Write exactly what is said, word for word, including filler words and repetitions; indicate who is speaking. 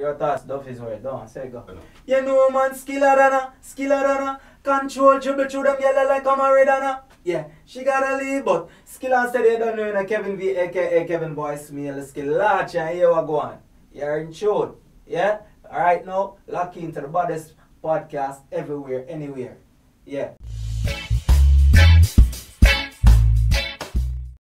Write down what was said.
Speaker 1: Your thoughts, Duffy's word. Don't say go. You know, man, skiller dana, skiller dana. Control, dribble through them yellow like a Maradona. Yeah, she gotta leave, but skiller said you don't know in a KevynV, aka Kevin Boy Smell, skill large, and here we go on. You're in tune. Yeah? Alright now, lock into the baddest podcast everywhere, anywhere. Yeah.